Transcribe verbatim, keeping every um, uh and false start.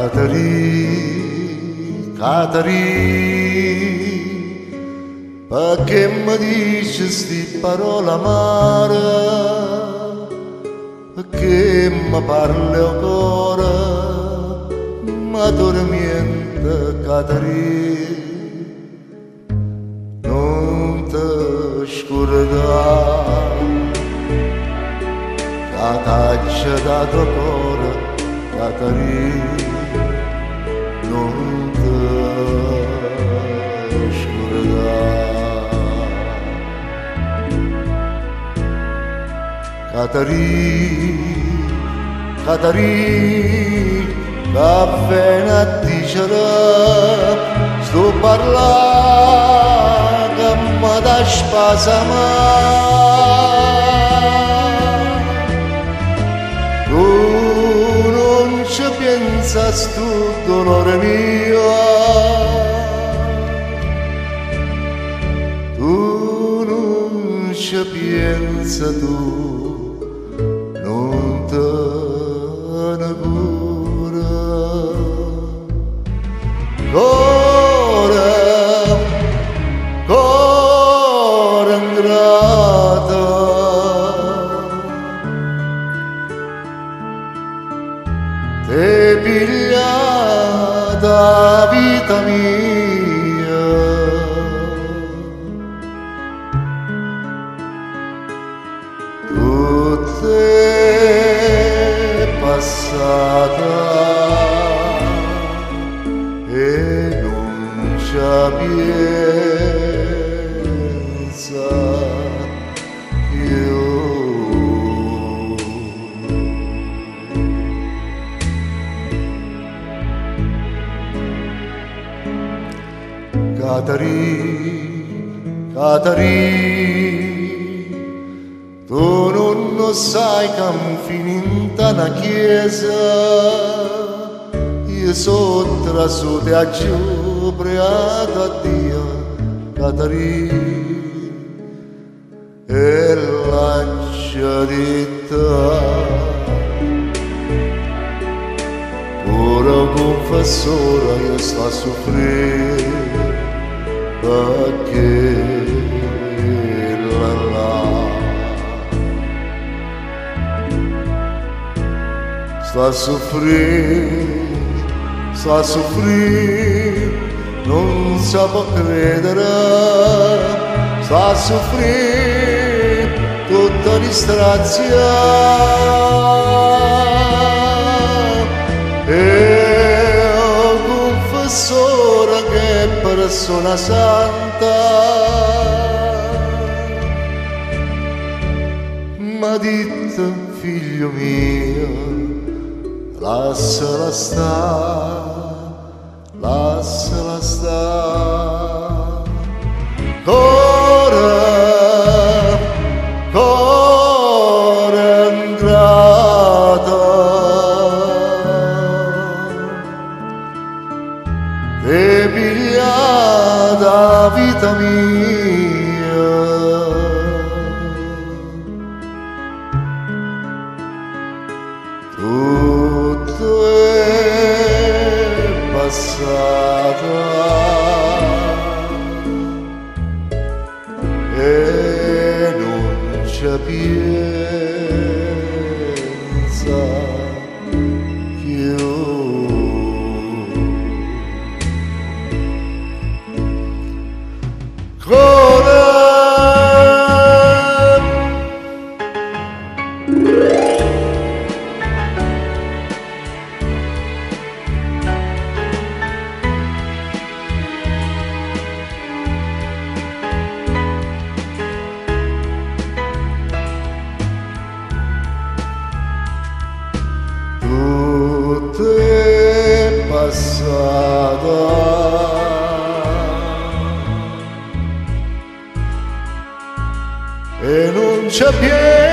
Caterì, Caterì, perché mi dici sti parole amare, perché mi parli ancora, ma dormiente Caterì, non ti scordare, che t'ha dato cuore, Caterì, non ti scordare. Caterì, Caterì, che appena dicere sto parlando che mi dà spasama, tu non ci pensa sto dolore mio, tu non ci pensa tu, non te ne cura. Cuore, cuore ingrato, te pigliata vita mia, tutte passata e non c'è pienza più. Caterì, Caterì, tu non sai che mi finita una chiesa, io sono trasuto a giù, preato a Dio, Caterì, e l'ha detta, pure confessore io sto a soffrire, perché la la sto a soffrire, sto a soffrire, non si può credere, sto a soffrire tutta l'istrazia, e un confessore che è persona santa m'ha detto, figlio mio, lasciala sta, lasciala sta, cuore, cuore ingrato, te pigliata vita mia, tutto è passato e non c'è pienza più. Tutto è passato e non c'è più